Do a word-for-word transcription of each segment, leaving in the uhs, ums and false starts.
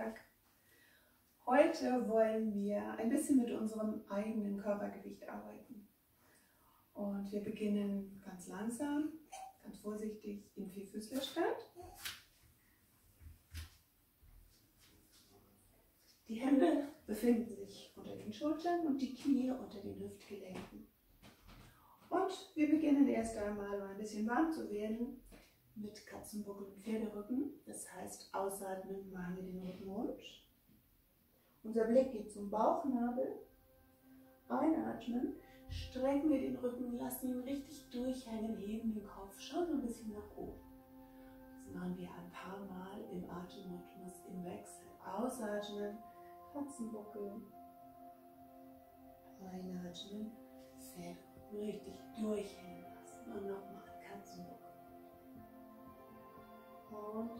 Montag. Heute wollen wir ein bisschen mit unserem eigenen Körpergewicht arbeiten. Und wir beginnen ganz langsam, ganz vorsichtig im Vierfüßlerstand. Die Hände befinden sich unter den Schultern und die Knie unter den Hüftgelenken. Und wir beginnen erst einmal, um ein bisschen warm zu werden, mit Katzenbuckel und Pferderücken. Das heißt, ausatmen, machen wir den Rücken rund. Unser Blick geht zum Bauchnabel. Einatmen, strecken wir den Rücken, lassen ihn richtig durchhängen, heben den Kopf schon ein bisschen nach oben. Das machen wir ein paar Mal im Atemrhythmus im Wechsel. Ausatmen, Katzenbuckel. Einatmen, Pferderücken richtig durchhängen lassen. Und nochmal Katzenbuckel. Und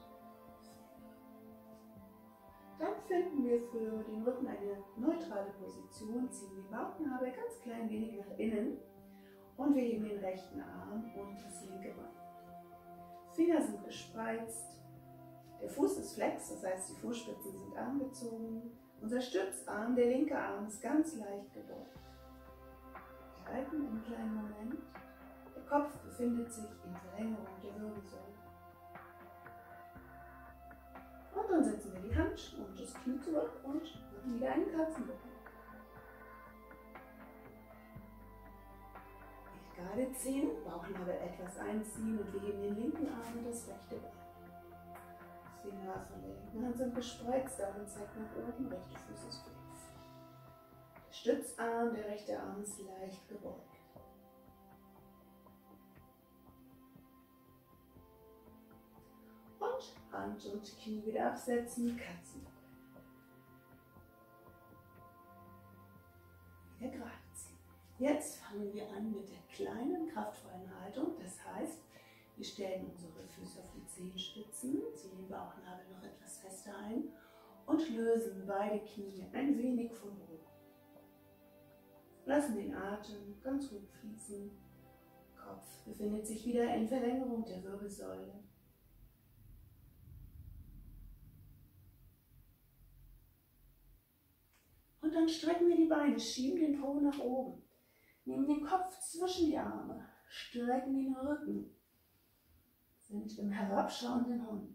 dann finden wir für den Rücken eine neutrale Position, ziehen den Bauchnabel ganz klein wenig nach innen und wir heben den rechten Arm und das linke Bein. Finger sind gespreizt, der Fuß ist flex, das heißt die Fußspitzen sind angezogen. Unser Stützarm, der linke Arm, ist ganz leicht gebeugt. Wir halten einen kleinen Moment, der Kopf befindet sich in Verlängerung der Wirbelsäule. Und dann setzen wir die Hand und das Knie zurück und machen wieder einen Katzenbuckel. Nicht gerade ziehen, Bauchnabel etwas einziehen und wir heben den linken Arm und das rechte Bein. Finger von der linken Hand sind gespreizt, Daumen zeigt nach oben, rechter Fuß ist flex. Der Stützarm, der rechte Arm ist leicht gebeugt. Und Hand und Knie wieder absetzen, Katzenbuckel. Wieder gerade ziehen. Jetzt fangen wir an mit der kleinen, kraftvollen Haltung. Das heißt, wir stellen unsere Füße auf die Zehenspitzen, ziehen den Bauchnabel noch etwas fester ein und lösen beide Knie ein wenig vom Boden. Lassen den Atem ganz ruhig fließen. Kopf befindet sich wieder in Verlängerung der Wirbelsäule. Und dann strecken wir die Beine, schieben den Po nach oben, nehmen den Kopf zwischen die Arme, strecken den Rücken, sind im herabschauenden Hund.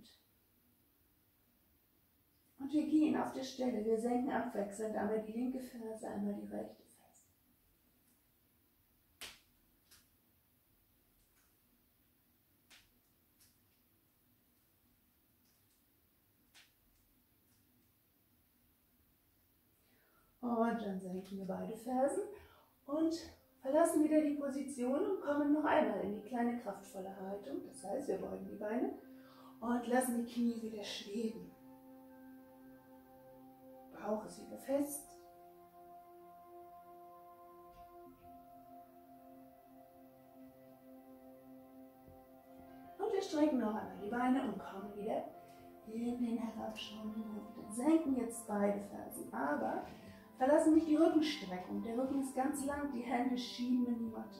Und wir gehen auf der Stelle, wir senken abwechselnd einmal die linke Ferse, einmal die rechte Ferse. Und dann senken wir beide Fersen und verlassen wieder die Position und kommen noch einmal in die kleine kraftvolle Haltung. Das heißt, wir beugen die Beine und lassen die Knie wieder schweben. Bauch ist wieder fest. Und wir strecken noch einmal die Beine und kommen wieder in den herabschauenden Hund. Dann senken jetzt beide Fersen, aber verlassen nicht die Rückenstreckung. Der Rücken ist ganz lang, die Hände schieben in die Matte.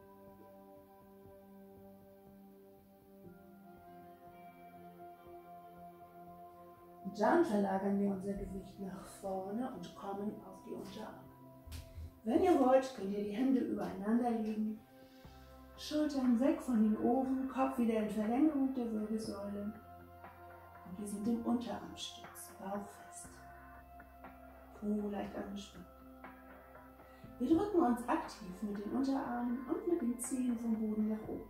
Und dann verlagern wir unser Gewicht nach vorne und kommen auf die Unterarme. Wenn ihr wollt, könnt ihr die Hände übereinander legen, Schultern weg von den Ohren, Kopf wieder in Verlängerung der Wirbelsäule. Und wir sind im Unterarmstütz, Bauch fest. Po leicht angespannt. Wir drücken uns aktiv mit den Unterarmen und mit den Zehen vom Boden nach oben.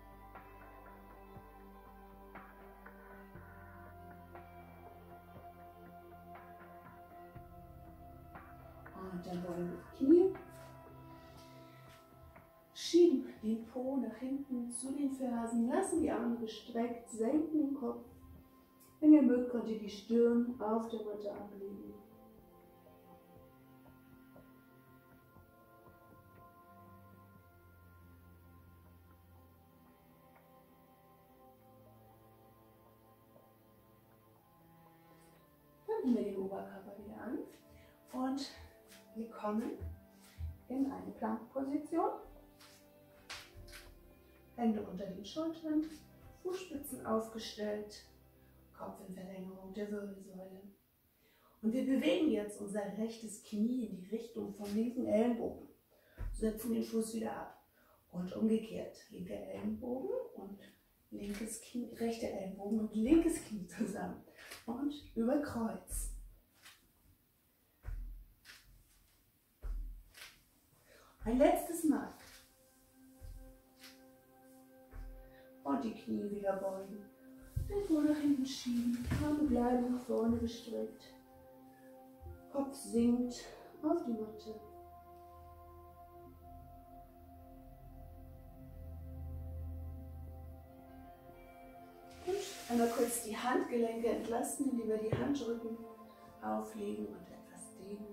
Und dann wollen wir die Knie. Schieben den Po nach hinten zu den Fersen, lassen die Arme gestreckt, senken den Kopf. Wenn ihr mögt, könnt ihr die Stirn auf der Matte ablegen. Dann nehmen wir den Oberkörper wieder an und wir kommen in eine Plankposition. Hände unter den Schultern, Fußspitzen aufgestellt, Kopf in Verlängerung der Wirbelsäule. Und wir bewegen jetzt unser rechtes Knie in die Richtung vom linken Ellenbogen. Setzen den Fuß wieder ab. Und umgekehrt. Linker Ellenbogen und linkes Knie, rechter Ellenbogen und linkes Knie zusammen. Und über Kreuz. Ein letztes Mal. Und die Knie wieder beugen. Den Po nach hinten schieben. Arme bleiben nach vorne gestreckt. Kopf sinkt auf die Matte. Und einmal kurz die Handgelenke entlasten, indem wir die Handrücken auflegen und etwas dehnen.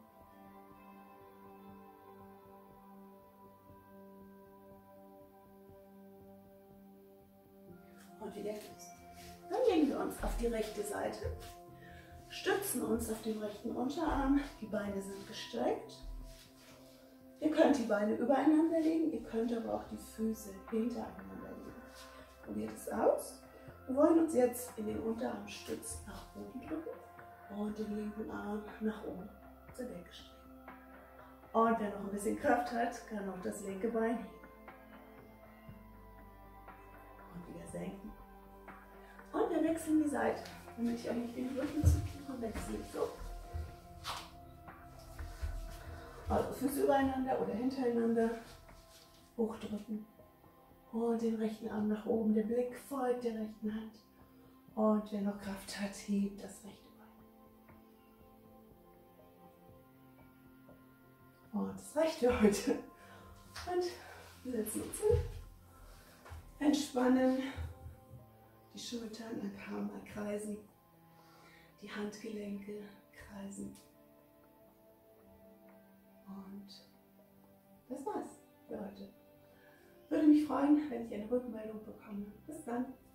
Und wieder los. Dann legen wir uns auf die rechte Seite, stützen uns auf den rechten Unterarm, die Beine sind gestreckt. Ihr könnt die Beine übereinander legen, ihr könnt aber auch die Füße hintereinander legen. Probiert es aus. Wir wollen uns jetzt in den Unterarmstütz nach oben drücken und den linken Arm nach oben zur Decke strecken. Und wer noch ein bisschen Kraft hat, kann auch das linke Bein heben. Und wieder senken. Und wir wechseln die Seite, damit ich eigentlich den Rücken zu und wechsle ich so. Also Füße übereinander oder hintereinander hochdrücken. Und den rechten Arm nach oben, der Blick folgt der rechten Hand. Und wer noch Kraft hat, hebt das rechte Bein. Und das reicht für heute. Und wir setzen uns hin. Entspannen. Die Schultern ein paar Mal kreisen. Die Handgelenke kreisen. Und das war's für heute. Würde mich freuen, wenn ich eine Rückmeldung bekomme. Bis dann.